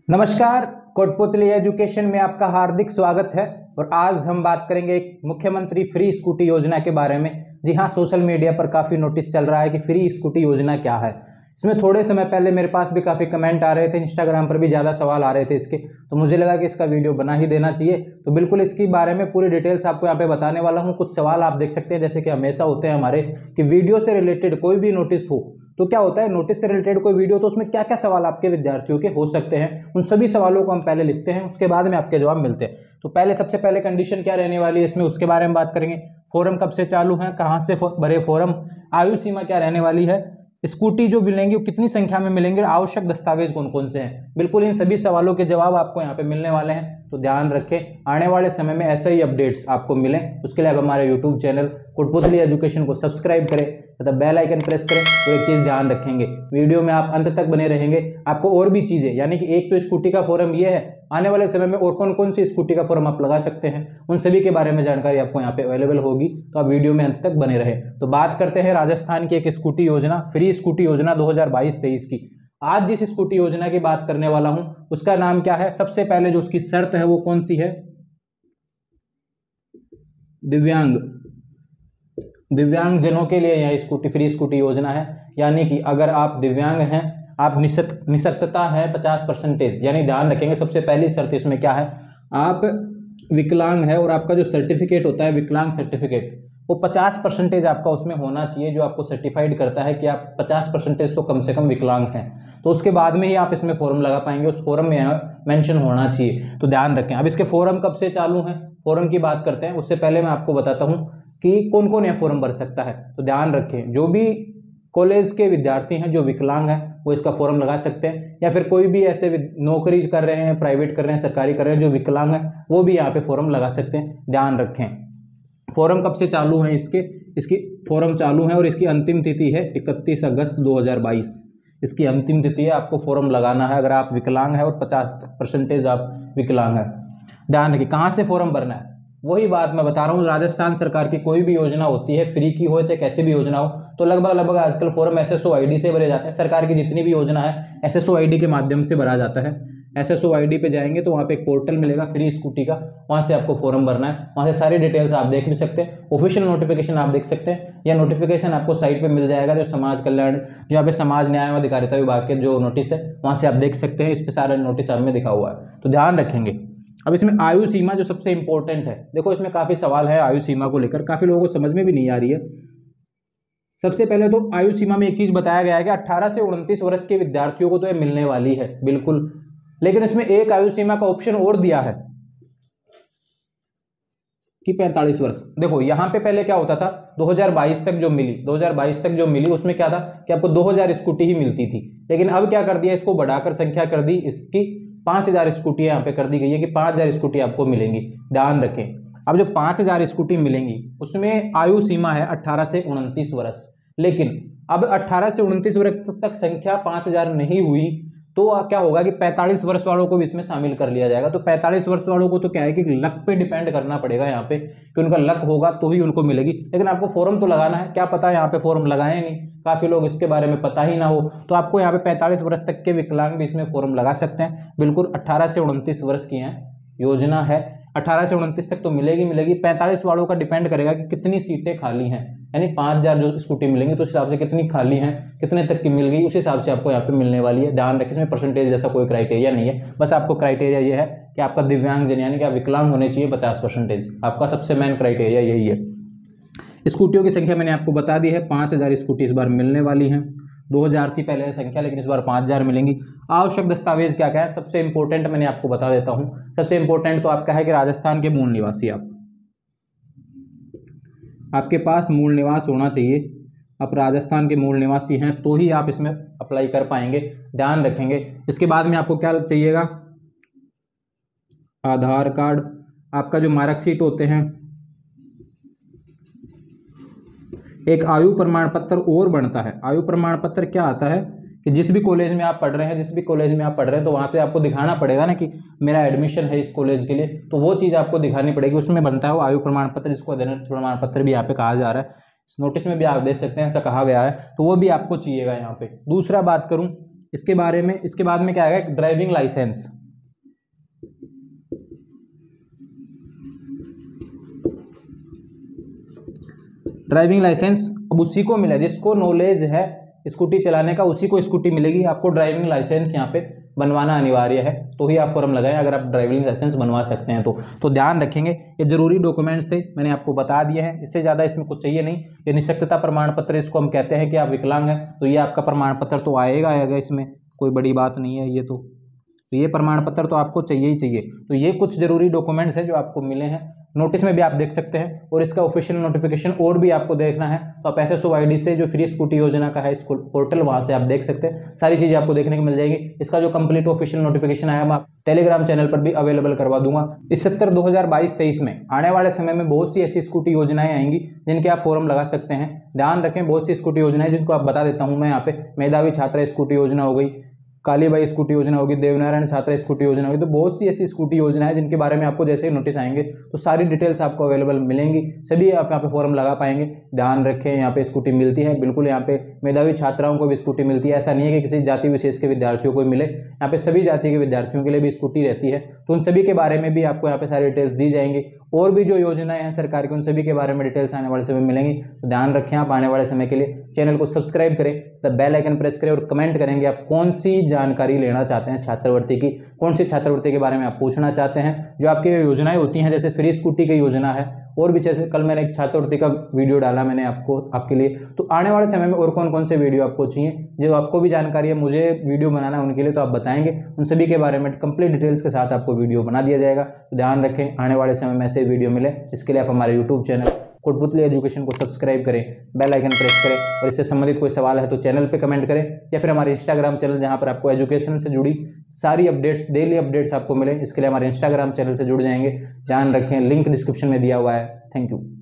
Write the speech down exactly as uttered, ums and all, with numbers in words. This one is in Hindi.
नमस्कार, कोटपुतली एजुकेशन में आपका हार्दिक स्वागत है। और आज हम बात करेंगे एक मुख्यमंत्री फ्री स्कूटी योजना के बारे में। जी हाँ, सोशल मीडिया पर काफ़ी नोटिस चल रहा है कि फ्री स्कूटी योजना क्या है। इसमें थोड़े समय पहले मेरे पास भी काफ़ी कमेंट आ रहे थे, इंस्टाग्राम पर भी ज़्यादा सवाल आ रहे थे इसके, तो मुझे लगा कि इसका वीडियो बना ही देना चाहिए। तो बिल्कुल इसके बारे में पूरी डिटेल्स आपको यहाँ पे बताने वाला हूँ। कुछ सवाल आप देख सकते हैं, जैसे कि हमेशा होते हैं हमारे कि वीडियो से रिलेटेड कोई भी नोटिस हो तो क्या होता है, नोटिस से रिलेटेड कोई वीडियो तो उसमें क्या क्या सवाल आपके विद्यार्थियों के हो सकते हैं, उन सभी सवालों को हम पहले लिखते हैं, उसके बाद में आपके जवाब मिलते हैं। तो पहले सबसे पहले कंडीशन क्या रहने वाली है इसमें, उसके बारे में बात करेंगे। फॉर्म कब से चालू है, कहाँ से भरे फॉर्म, आयु सीमा क्या रहने वाली है, स्कूटी जो मिलेंगी वो कितनी संख्या में मिलेंगे, आवश्यक दस्तावेज कौन कौन से हैं। बिल्कुल इन सभी सवालों के जवाब आपको यहाँ पे मिलने वाले हैं, तो ध्यान रखें। आने वाले समय में ऐसे ही अपडेट्स आपको मिलें, उसके लिए आप हमारे यूट्यूब चैनल कोटपुतली एजुकेशन को सब्सक्राइब करें तथा बेल आइकन प्रेस करें। तो एक चीज़ ध्यान रखेंगे, वीडियो में आप अंत तक बने रहेंगे, आपको और भी चीज़ें, यानी कि एक तो स्कूटी का फॉर्म ये है, आने वाले समय में और कौन कौन सी स्कूटी का फॉर्म आप लगा सकते हैं, उन सभी के बारे में जानकारी आपको यहाँ पे अवेलेबल होगी। तो आप वीडियो में अंत तक बने रहे। तो बात करते हैं राजस्थान की एक स्कूटी योजना, फ्री स्कूटी योजना दो हज़ार बाईस तेईस की। आज जिस स्कूटी योजना की बात करने वाला हूं उसका नाम क्या है। सबसे पहले जो उसकी शर्त है वो कौन सी है, दिव्यांग दिव्यांग जनों के लिए यह स्कूटी फ्री स्कूटी योजना है। यानी कि अगर आप दिव्यांग हैं, आप निशक्त निशक्तता है पचास परसेंटेज, यानी ध्यान रखेंगे सबसे पहली शर्त इसमें क्या है, आप विकलांग है और आपका जो सर्टिफिकेट होता है विकलांग सर्टिफिकेट, वो पचास परसेंटेज आपका उसमें होना चाहिए, जो आपको सर्टिफाइड करता है कि आप पचास परसेंटेज तो कम से कम विकलांग हैं। तो उसके बाद में ही आप इसमें फॉर्म लगा पाएंगे, उस फॉर्म में मेंशन होना चाहिए। तो ध्यान रखें। अब इसके फॉर्म कब से चालू हैं, फॉर्म की बात करते हैं। उससे पहले मैं आपको बताता हूँ कि कौन कौन यह फॉर्म भर सकता है। तो ध्यान रखें, जो भी कॉलेज के विद्यार्थी हैं जो विकलांग हैं वो इसका फॉर्म लगा सकते हैं, या फिर कोई भी ऐसे नौकरी कर रहे हैं, प्राइवेट कर रहे हैं, सरकारी कर रहे हैं, जो विकलांग हैं वो भी यहाँ पे फॉर्म लगा सकते हैं। ध्यान रखें, फॉर्म कब से चालू है इसके, इसकी फॉर्म चालू है और इसकी अंतिम तिथि है इकतीस अगस्त दो हज़ार बाईस। इसकी अंतिम तिथि है, आपको फॉर्म लगाना है अगर आप विकलांग है और पचास परसेंटेज आप विकलांग है। ध्यान रखिए, कहाँ से फॉर्म भरना है, वही बात मैं बता रहा हूँ। राजस्थान सरकार की कोई भी योजना होती है, फ्री की हो चाहे कैसी भी योजना हो, तो लगभग लगभग आजकल form S S O I D से भरे जाते हैं। सरकार की जितनी भी योजना है S S O I D के माध्यम से भरा जाता है। S S O I D पे जाएंगे तो वहाँ पे एक पोर्टल मिलेगा फ्री स्कूटी का, वहाँ से आपको फॉर्म भरना है। वहाँ से सारी डिटेल्स आप देख भी सकते हैं, ऑफिशियल नोटिफिकेशन आप देख सकते हैं, या नोटिफिकेशन आपको साइट पे मिल जाएगा, जो समाज कल्याण, जो यहाँ पे समाज न्याय एवं अधिकारिता विभाग के जो नोटिस है वहाँ से आप देख सकते हैं। इस पर सारा नोटिस आप में दिखा हुआ है, तो ध्यान रखेंगे। अब इसमें आयु सीमा जो सबसे इंपॉर्टेंट है, देखो इसमें काफ़ी सवाल है आयु सीमा को लेकर, काफ़ी लोगों को समझ में भी नहीं आ रही है। सबसे पहले तो आयु सीमा में एक चीज़ बताया गया है कि अट्ठारह से उनतीस वर्ष के विद्यार्थियों को तो ये मिलने वाली है बिल्कुल, लेकिन इसमें एक आयु सीमा का ऑप्शन और दिया है कि पैंतालीस वर्ष। देखो यहाँ पे पहले क्या होता था, दो हज़ार बाईस तक जो मिली दो हज़ार बाईस तक जो मिली उसमें क्या था कि आपको दो हज़ार स्कूटी ही मिलती थी, लेकिन अब क्या कर दिया, इसको बढ़ाकर संख्या कर दी, इसकी पाँच हज़ार स्कूटी यहाँ पे कर दी गई है कि पाँच हज़ार स्कूटी आपको मिलेंगी। ध्यान रखें, अब जो पाँच हज़ार स्कूटी मिलेंगी उसमें आयु सीमा है अट्ठारह से उनतीस वर्ष, लेकिन अब अट्ठारह से उनतीस वर्ष तक संख्या पाँच हज़ार नहीं हुई तो क्या होगा कि पैंतालीस वर्ष वालों को भी इसमें शामिल कर लिया जाएगा। तो पैंतालीस वर्ष वालों को तो क्या है कि लक पे डिपेंड करना पड़ेगा यहाँ पे, कि उनका लक होगा तो ही उनको मिलेगी, लेकिन आपको फॉर्म तो लगाना है। क्या पता यहाँ पे फॉर्म लगाए नहीं, काफ़ी लोग इसके बारे में पता ही ना हो, तो आपको यहाँ पे पैंतालीस वर्ष तक के विकलांग भी इसमें फॉर्म लगा सकते हैं। बिल्कुल अट्ठारह से उनतीस वर्ष की यहाँ योजना है, अट्ठारह से उनतीस तक तो मिलेगी मिलेगी। पैंतालीस वालों का डिपेंड करेगा कि कितनी सीटें खाली हैं, यानी पाँच हज़ार जो स्कूटी मिलेंगी तो उस हिसाब से कितनी खाली हैं, कितने तक की मिल गई, उस हिसाब से आपको यहाँ पे मिलने वाली है। ध्यान रखें, इसमें परसेंटेज जैसा कोई क्राइटेरिया नहीं है, बस आपको क्राइटेरिया ये है कि आपका दिव्यांग जन यानी कि आप विकलांग होने चाहिए पचास परसेंटेज, आपका सबसे मेन क्राइटेरिया यही है। स्कूटियों की संख्या मैंने आपको बता दी है, पाँच हज़ार स्कूटी इस बार मिलने वाली हैं। दो हज़ार थी पहले संख्या, लेकिन इस बार पाँच हज़ार मिलेंगी। आवश्यक दस्तावेज क्या क्या है, सबसे इंपॉर्टेंट मैंने आपको बता देता हूँ। सबसे इंपॉर्टेंट तो आपका है कि राजस्थान के मूल निवासी आप आपके पास मूल निवास होना चाहिए। आप राजस्थान के मूल निवासी हैं तो ही आप इसमें अप्लाई कर पाएंगे, ध्यान रखेंगे। इसके बाद में आपको क्या चाहिएगा, आधार कार्ड, आपका जो मार्कशीट होते हैं, एक आयु प्रमाण पत्र और बनता है। आयु प्रमाण पत्र क्या आता है कि जिस भी कॉलेज में आप पढ़ रहे हैं जिस भी कॉलेज में आप पढ़ रहे हैं तो वहाँ पे आपको दिखाना पड़ेगा ना कि मेरा एडमिशन है इस कॉलेज के लिए, तो वो चीज़ आपको दिखानी पड़ेगी, उसमें बनता है वो आयु प्रमाण पत्र, जिसको अध्ययन प्रमाण पत्र भी यहाँ पे कहा जा रहा है। इस नोटिस में भी आप देख सकते हैं ऐसा कहा गया है, तो वो भी आपको चाहिएगा यहाँ पे। दूसरा बात करूँ इसके बारे में, इसके बाद में क्या आएगा, ड्राइविंग लाइसेंस। ड्राइविंग लाइसेंस अब उसी को मिला जिसको नॉलेज है स्कूटी चलाने का, उसी को स्कूटी मिलेगी। आपको ड्राइविंग लाइसेंस यहाँ पे बनवाना अनिवार्य है, तो ही आप फॉर्म लगाएं अगर आप ड्राइविंग लाइसेंस बनवा सकते हैं तो तो ध्यान रखेंगे ये जरूरी डॉक्यूमेंट्स थे, मैंने आपको बता दिए हैं, इससे ज़्यादा इसमें कुछ चाहिए नहीं। ये निःशक्तता प्रमाण पत्र, इसको हम कहते हैं कि आप विकलांग हैं तो ये आपका प्रमाण पत्र तो आएगा आएगा, इसमें कोई बड़ी बात नहीं है। ये तो तो ये प्रमाण पत्र तो आपको चाहिए ही चाहिए। तो ये कुछ जरूरी डॉक्यूमेंट्स हैं जो आपको मिले हैं, नोटिस में भी आप देख सकते हैं, और इसका ऑफिशियल नोटिफिकेशन और भी आपको देखना है तो आप S S O I D से जो फ्री स्कूटी योजना का है इसको पोर्टल, वहां से आप देख सकते हैं, सारी चीजें आपको देखने को मिल जाएगी। इसका जो कंप्लीट ऑफिशियल नोटिफिकेशन आया मैं टेलीग्राम चैनल पर भी अवेलेबल करवा दूंगा। इस सत्तर दो हजार बाईस तेईस में आने वाले समय में बहुत सी ऐसी स्कूटी योजनाएं आएंगी जिनके आप फॉर्म लगा सकते हैं। ध्यान रखें, बहुत सी स्कूटी योजनाएं जिनको आप बता देता हूं मैं यहाँ पे, मेधावी छात्रा स्कूटी योजना हो गई, कालीबाई स्कूटी योजना होगी, देवनारायण छात्रा स्कूटी योजना होगी, तो बहुत सी ऐसी स्कूटी योजना है जिनके बारे में आपको जैसे ही नोटिस आएंगे तो सारी डिटेल्स आपको अवेलेबल मिलेंगी, सभी आप यहाँ पे फॉर्म लगा पाएंगे। ध्यान रखें, यहाँ पे स्कूटी मिलती है बिल्कुल, यहाँ पे मेधावी छात्राओं को भी स्कूटी मिलती है, ऐसा नहीं है कि किसी जाति विशेष के विद्यार्थियों को मिले, यहाँ पे सभी जाति के विद्यार्थियों के लिए भी स्कूटी रहती है। तो उन सभी के बारे में भी आपको यहाँ पे सारी डिटेल्स दी जाएंगी, और भी जो योजनाएं हैं सरकार की उन सभी के बारे में डिटेल्स आने वाले समय मिलेंगी। तो ध्यान रखें, आप आने वाले समय के लिए चैनल को सब्सक्राइब करें, द बेल आइकन प्रेस करें और कमेंट करेंगे आप कौन सी जानकारी लेना चाहते हैं छात्रवृत्ति की, कौन सी छात्रवृत्ति के बारे में आप पूछना चाहते हैं। जो आपकी योजनाएं होती हैं जैसे फ्री स्कूटी की योजना है, और भी जैसे कल मैंने एक छात्रवृत्ति का वीडियो डाला मैंने आपको आपके लिए, तो आने वाले समय में और कौन कौन से वीडियो आपको चाहिए, जो आपको भी जानकारी है मुझे वीडियो बनाना है उनके लिए, तो आप बताएंगे, उन सभी के बारे में कंप्लीट डिटेल्स के साथ आपको वीडियो बना दिया जाएगा। तो ध्यान रखें, आने वाले समय में ऐसे वीडियो मिले, इसके लिए आप हमारे यूट्यूब चैनल कोटपुतली एजुकेशन को सब्सक्राइब करें, बेल आइकन प्रेस करें, और इससे संबंधित कोई सवाल है तो चैनल पे कमेंट करें, या फिर हमारे इंस्टाग्राम चैनल जहां पर आपको एजुकेशन से जुड़ी सारी अपडेट्स, डेली अपडेट्स आपको मिले, इसके लिए हमारे इंस्टाग्राम चैनल से जुड़ जाएंगे। ध्यान रखें, लिंक डिस्क्रिप्शन में दिया हुआ है। Thank you.